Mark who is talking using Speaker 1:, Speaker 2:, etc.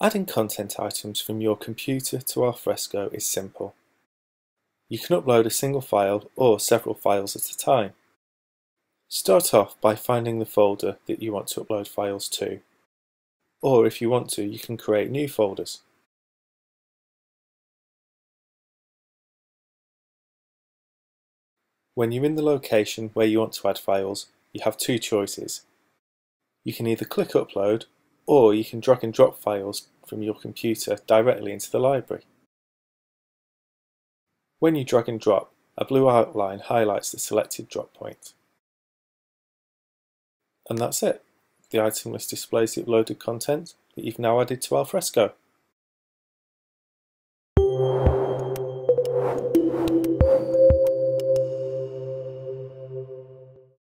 Speaker 1: Adding content items from your computer to Alfresco is simple. You can upload a single file or several files at a time. Start off by finding the folder that you want to upload files to, or if you want to, you can create new folders. When you're in the location where you want to add files, you have two choices. You can either click Upload, or you can drag and drop files from your computer directly into the library. When you drag and drop, a blue outline highlights the selected drop point. And that's it. The item list displays the uploaded content that you've now added to Alfresco.